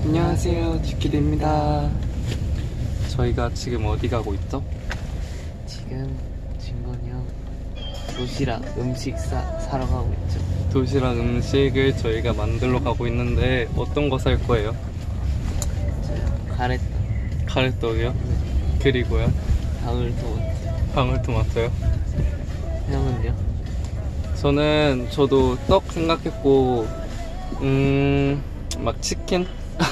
안녕하세요, 주키드입니다. 저희가 지금 어디 가고 있죠? 지금 진건이 형 도시락 음식 사러 가고 있죠. 도시락 음식을 저희가 만들러 가고 있는데 어떤 거 살 거예요? 가래떡. 가래떡이요? 그리고요? 방울토마토. 방울토마토요? 형은요? 저도 떡 생각했고 막 치킨?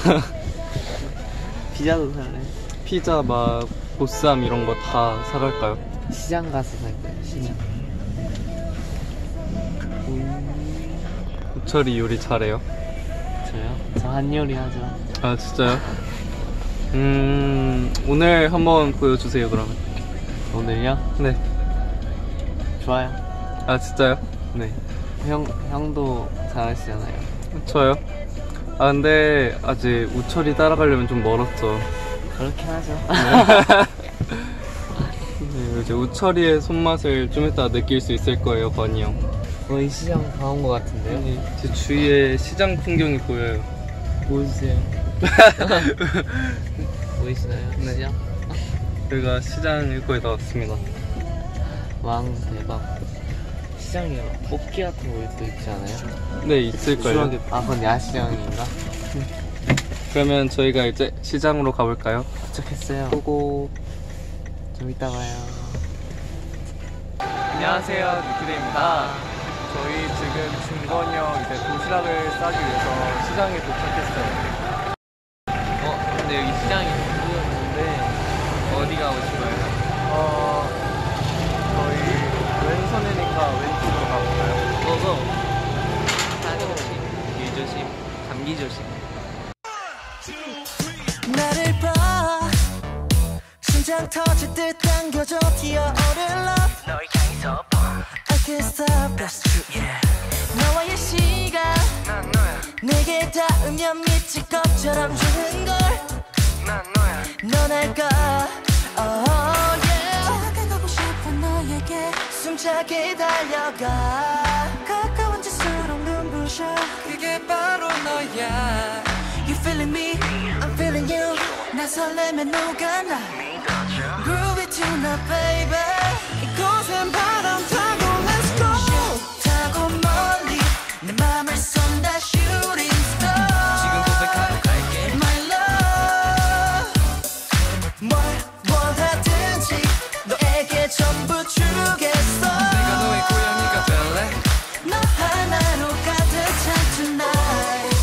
피자도 살래? 피자 막 보쌈 이런 거 다 사갈까요? 시장 가서 살 거예요. 시장. 우철이 요리 잘해요? 저요? 저 한요리 하죠. 아 진짜요? 오늘 한번 보여주세요 그러면. 오늘요? 네. 좋아요. 아 진짜요? 네. 형도 잘하시잖아요. 저요? 아 근데 아직 우철이 따라가려면 좀 멀었죠. 그렇긴 하죠. 네, 이제 우철이의 손맛을 좀 이따 느낄 수 있을 거예요, 건이 형. 거의 시장 다 온 것 같은데요? 네, 제 주위에 시장 풍경이 보여요. 보여주세요. 보이시나요? 네. 시장? 저희가 시장 거의 다 왔습니다. 왕 대박. 시장에 막 뽑기 같은 것도 있지 않아요? 네, 있을걸요. 아, 그건 야시장인가? 그러면 저희가 이제 시장으로 가볼까요? 도착했어요. 보고. 좀 이따 봐요. 안녕하세요, 누키데입니다. 저희 지금 진건이 형 이제 도시락을 싸기 위해서 시장에 도착했어요. 근데 여기 시장이 보였는데 어디 가고 싶어요? 저희 왼손이니까 왼쪽으로 가볼까요? 너도 차 조심, 길 조심, 감기 조심. 나를 봐 심장 터질 듯 당겨져 튀어오를 love 너를 향해서 I can't stop that's true yeah 너와의 시간 난 너야 내게 닿으면 미칠 것처럼 주는 걸 난 너야 넌 알까 oh yeah 다가가고 싶어 너에게 숨차게 달려가 가까운 짓수록 눈부셔 그게 바로 너야 You feeling me, I'm feeling you 나 설레면 누가 나 Groovy tonight baby 이곳엔 바람 타고 let's go 타고 멀리 내 맘을 쏜다 shooting star 지금 고백하러 갈게 My love 뭘 원하든지 너에게 전부 주겠어 내가 너의 고양이가 될래 너 하나로 가득 찬 tonight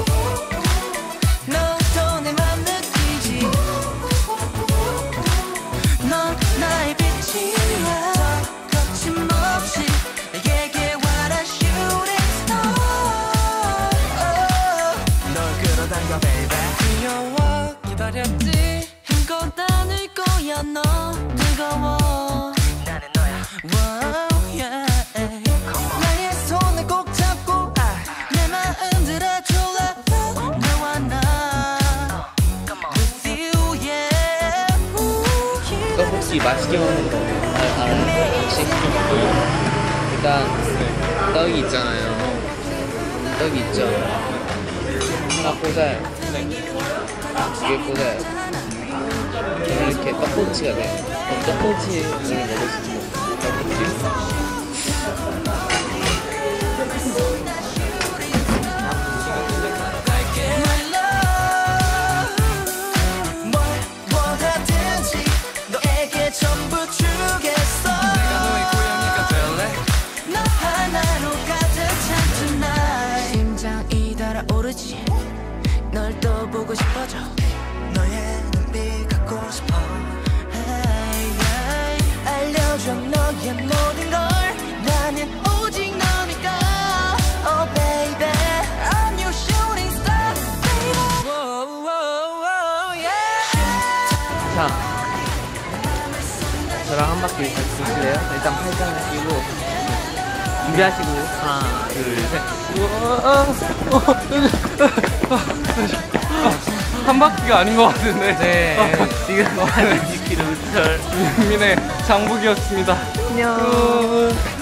너도 내 맘 느끼지 넌 나의 빛이야 더 거침없이 내게 와라 shooting star 널 끌어당겨 baby 귀여워 기다렸지 힘껏 안을 거야 너 뜨거워 나는 너야 wow, yeah. 나의 손을 꼭 잡고 내 마음 들어줄래 너와 나 with you yeah 떡볶이 맛있게 먹는 거 알아요? 혹시? 일단 떡이 있잖아요. 떡이 있죠. 하나 꽂아요. 두 개 꽂아요. 그럼 이렇게 떡꼬치가 돼요. 그럼 떡꼬치를 먹을 수 있어요. 떡꼬치. My love 뭘 원하든지 너에게 전부 주겠어 내가 너의 고양이가 될래 너 하나로 가득 찬 tonight 심장이 달아오르지 널 또 보고 싶어져 너의 눈빛 갖고 싶어 hey, hey. 알려줘 너의 모든 걸 나는 오직 너니까 Oh baby I'm your shooting star baby whoa, whoa, whoa, yeah. 자, 저랑 한 바퀴 같이 도실래요? 일단 팔짱을 끼고 준비하시고 하나, 둘, 셋. 한 바퀴가 아닌 것 같은데. 네, 지금 160km 우철 민민의 장복이었습니다. 안녕.